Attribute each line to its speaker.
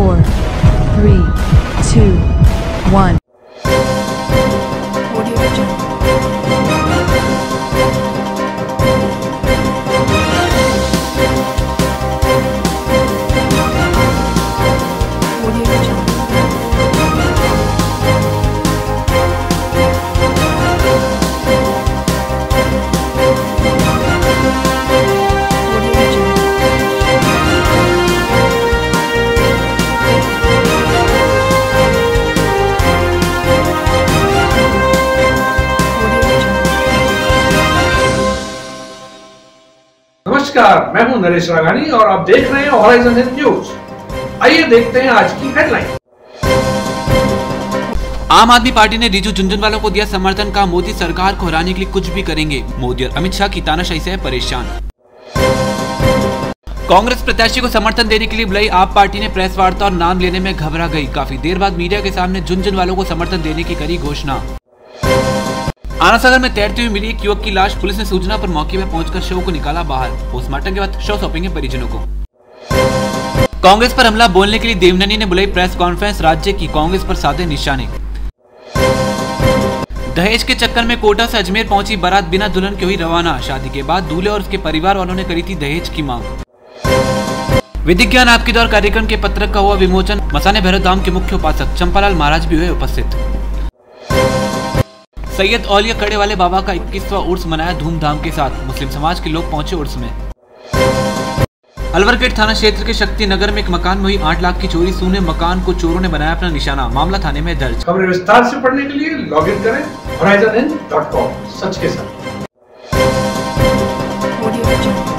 Speaker 1: 4, 3, 2, 1.
Speaker 2: नमस्कार, मैं हूं नरेश राघानी और आप देख रहे हैं हॉराइजन हिंद न्यूज। आइए देखते हैं आज की हेडलाइन।
Speaker 3: आम आदमी पार्टी ने रिजू झुनझुनवालों को दिया समर्थन, का मोदी सरकार को हराने के लिए कुछ भी करेंगे। मोदी और अमित शाह की तानाशाही से है परेशान। कांग्रेस प्रत्याशी को समर्थन देने के लिए बुलाई आप पार्टी ने प्रेस वार्ता और नाम लेने में घबरा गई। काफी देर बाद मीडिया के सामने झुनझुनवालों को समर्थन देने की करी घोषणा। आना सागर में तैरती हुई मिली एक युवक की लाश, पुलिस ने सूचना पर मौके पर पहुंचकर शव को निकाला बाहर। पोस्टमार्टम के बाद शव सौंपेंगे परिजनों को। कांग्रेस पर हमला बोलने के लिए देवननी ने बुलाई प्रेस कॉन्फ्रेंस, राज्य की कांग्रेस पर साधे निशाने। दहेज के चक्कर में कोटा से अजमेर पहुंची बारात बिना दुल्हन के हुई रवाना। शादी के बाद दूल्हे और उसके परिवार वालों ने करी थी दहेज की मांग। विधिक ज्ञान आपके दौर कार्यक्रम के पत्रक का हुआ विमोचन। मसाने भैरव धाम के मुख्य उपासक चंपालाल महाराज भी हुए उपस्थित। सैयद औलिया कड़े वाले बाबा का 21वां उर्स मनाया धूमधाम के साथ। मुस्लिम समाज के लोग पहुंचे उर्स में। अलवर गेट थाना क्षेत्र के शक्ति नगर में एक मकान में हुई 8 लाख की चोरी। सूने मकान को चोरों ने बनाया अपना निशाना। मामला थाने में दर्ज।
Speaker 2: खबरें विस्तार से पढ़ने के लिए लॉग इन करें horizonhind.com। सच के साथ।